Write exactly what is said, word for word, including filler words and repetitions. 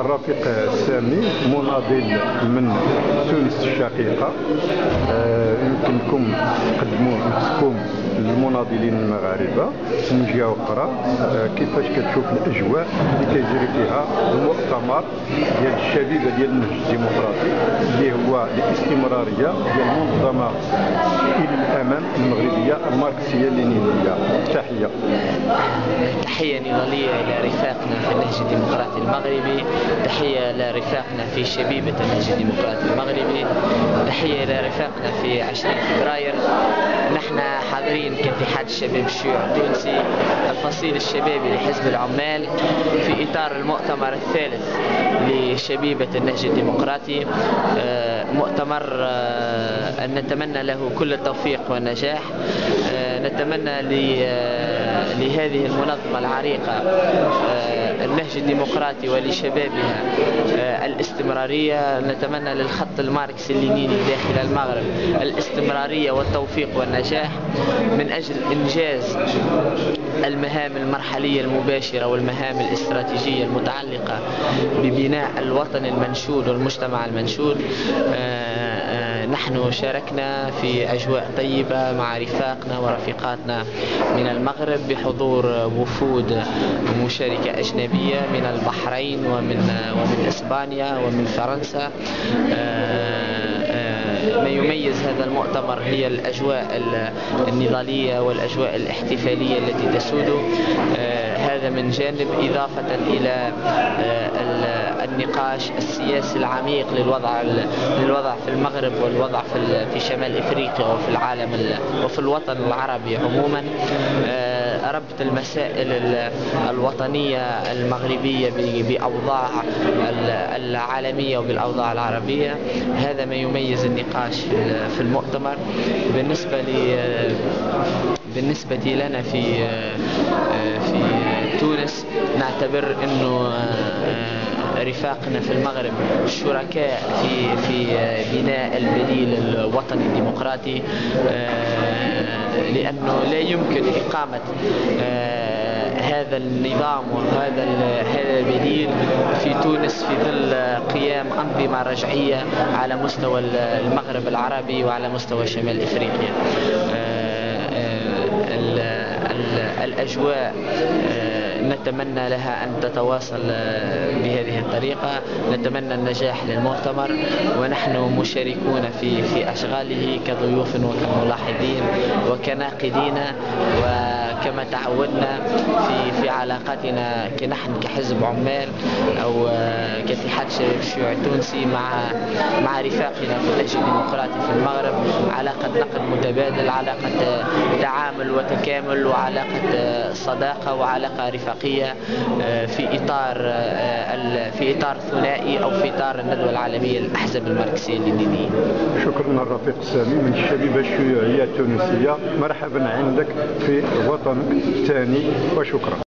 الرفيق سامي مناضل من تونس الشقيقة. يمكنكم تقدموا نفسكم للمناضلين المغاربة من جهة أخرى. كيفاش كتشوف الأجواء اللي كيجري فيها المؤتمر ديال الشبيبة ديال النهج الديمقراطي اللي هو الاستمرارية ديال المنظمة إلى الأمام المغربية الماركسية اللينينية؟ تحية. تحية نضالية إلى رفاقنا في النهج الديمقراطي المغربي، تحية لرفاقنا في شبيبة النهج الديمقراطي المغربي، تحية إلى رفاقنا في عشرين فبراير. نحن حاضرين كاتحاد الشباب الشيوعي التونسي الفصيل الشبابي لحزب العمال في إطار المؤتمر الثالث لشبيبة النهج الديمقراطي، مؤتمر نتمنى له كل التوفيق والنجاح. نتمنى لهذه المنظمة العريقة النهج الديمقراطي ولشبابها الاستمرارية. نتمنى للخط الماركسي اللينيني داخل المغرب الاستمرارية والتوفيق والنجاح من أجل إنجاز المهام المرحلية المباشرة والمهام الاستراتيجية المتعلقة ببناء الوطن المنشود والمجتمع المنشود. نحن شاركنا في أجواء طيبة مع رفاقنا ورفيقاتنا من المغرب بحضور وفود مشاركة أجنبية من البحرين ومن ومن إسبانيا ومن فرنسا. ما يميز هذا المؤتمر هي الأجواء النضالية والأجواء الاحتفالية التي تسود. هذا من جانب، إضافة إلى النقاش السياسي العميق للوضع للوضع في المغرب والوضع في في شمال إفريقيا وفي العالم وفي الوطن العربي عموما. ربط المسائل الوطنية المغربية بأوضاع العالمية وبالأوضاع العربية، هذا ما يميز النقاش في المؤتمر. بالنسبة لي بالنسبة لنا في في تونس، نعتبر أنه رفاقنا في المغرب شركاء في في بناء البديل الوطني الديمقراطي، لأنه لا يمكن إقامة هذا النظام وهذا هذا البديل في تونس في ظل قيام أنظمة رجعية على مستوى المغرب العربي وعلى مستوى شمال إفريقيا. الأجواء نتمنى لها أن تتواصل بهذه الطريقة. نتمنى النجاح للمؤتمر، ونحن مشاركون في في أشغاله كضيوف وكملاحظين وكناقدين، وكما تعودنا في في علاقاتنا كنحن كحزب عمال أو كاتحاد الشباب الشيوعي التونسي مع مع رفاقنا في النهج الديمقراطي في المغرب، علاقة نقد متبادل، علاقة تعامل وتكامل، وعلاقة صداقة وعلاقة رفاقية في إطار في إطار ثنائي أو في إطار الندوة العالمية للأحزاب الماركسية اللينينية. شكرا الرفيق سامي من الشبيبة الشيوعية التونسية. مرحبا عندك في وطنك الثاني وشكرا.